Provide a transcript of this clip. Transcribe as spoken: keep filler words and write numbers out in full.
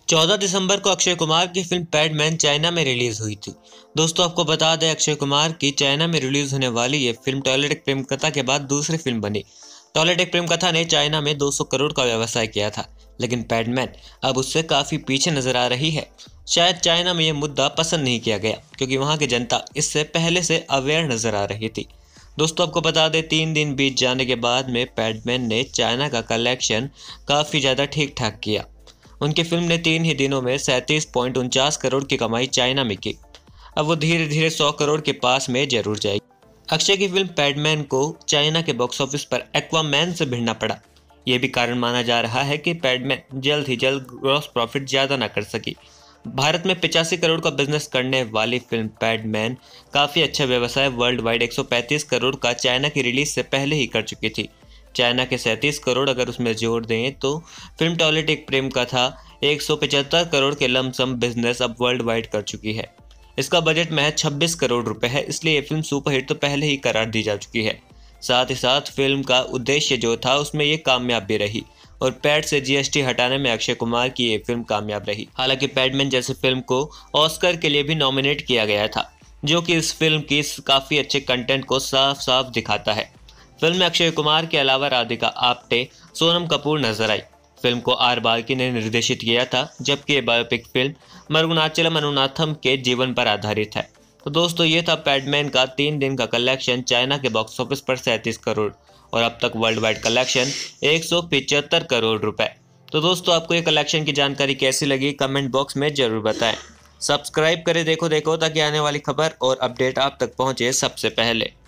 चौदह दिसंबर को अक्षय कुमार की फिल्म पैडमैन चाइना में रिलीज हुई थी। दोस्तों आपको बता दें, अक्षय कुमार की चाइना में रिलीज होने वाली ये फिल्म टॉयलेट एक प्रेम कथा के बाद दूसरी फिल्म बनी। टॉयलेट एक प्रेम कथा ने चाइना में दो सौ करोड़ का व्यवसाय किया था, लेकिन पैडमैन अब उससे काफी पीछे नजर आ रही है। शायद चाइना में ये मुद्दा पसंद नहीं किया गया, क्योंकि वहाँ की जनता इससे पहले से अवेयर नजर आ रही थी। दोस्तों आपको बता दें, तीन दिन बीत जाने के बाद में पैडमैन ने चाइना का कलेक्शन काफी ज्यादा ठीक ठाक किया। उनकी फिल्म ने तीन ही दिनों में सैंतीस पॉइंट उनचास करोड़ की कमाई चाइना में की। अब वो धीरे धीरे सौ करोड़ के पास में जरूर जाएगी। अक्षय की फिल्म पैडमैन को चाइना के बॉक्स ऑफिस पर एक्वामैन से भिड़ना पड़ा। ये भी कारण माना जा रहा है कि पैडमैन जल्द ही जल्द ग्रॉस प्रॉफिट ज्यादा न कर सकी। भारत में पचासी करोड़ का बिजनेस करने वाली फिल्म पैडमैन काफी अच्छा व्यवसाय वर्ल्ड वाइड एक सौ पैंतीस करोड़ का चाइना की रिलीज से पहले ही कर चुकी थी। चाइना के सैंतीस करोड़ अगर उसमें जोड़ दें तो फिल्म टॉयलेट एक प्रेम कथा एक सौ पचहत्तर करोड़ के लमसम बिजनेस अब वर्ल्ड वाइड कर चुकी है। इसका बजट महज छब्बीस करोड़ रुपए है, इसलिए ये फिल्म सुपरहिट तो पहले ही करार दी जा चुकी है। साथ ही साथ फिल्म का उद्देश्य जो था उसमें ये कामयाब भी रही और पैड से जीएसटी हटाने में अक्षय कुमार की ये फिल्म कामयाब रही। हालांकि पैडमैन जैसी फिल्म को ऑस्कर के लिए भी नॉमिनेट किया गया था, जो कि इस फिल्म की काफी अच्छे कंटेंट को साफ साफ दिखाता है। फिल्म में अक्षय कुमार के अलावा राधिका आप्टे, सोनम कपूर नजर आई। फिल्म को आर बाल्की ने निर्देशित किया था, जबकि ये बायोपिक फिल्म मरुणाचलम अनुनाथम के जीवन पर आधारित है। तो दोस्तों ये था पैडमैन का तीन दिन का कलेक्शन चाइना के बॉक्स ऑफिस पर सैंतीस करोड़ और अब तक वर्ल्ड वाइड कलेक्शन एक सौ पिचहत्तर करोड़ रुपए। तो दोस्तों आपको ये कलेक्शन की जानकारी कैसी लगी कमेंट बॉक्स में जरूर बताएं। सब्सक्राइब करें देखो देखो ताकि आने वाली खबर और अपडेट आप तक पहुंचे सबसे पहले।